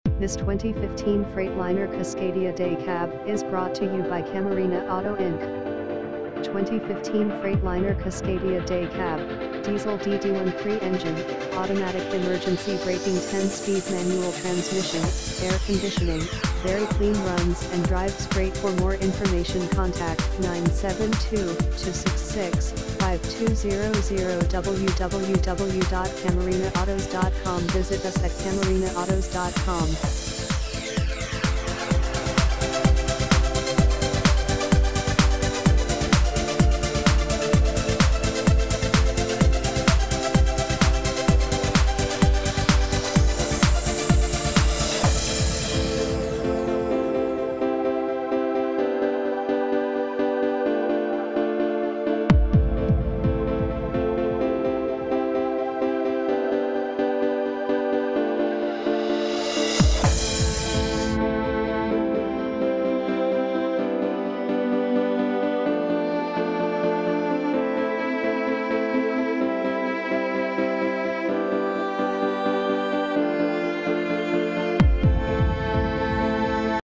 This 2015 Freightliner Cascadia Day Cab is brought to you by CAMARENA Auto Inc. 2015 Freightliner Cascadia Day Cab, Diesel DD1 engine, automatic emergency braking 10-speed manual transmission, air conditioning, very clean runs and drives great. For more information contact 972-266-5200 www.camarenaautos.com. Visit us at camarenaautos.com.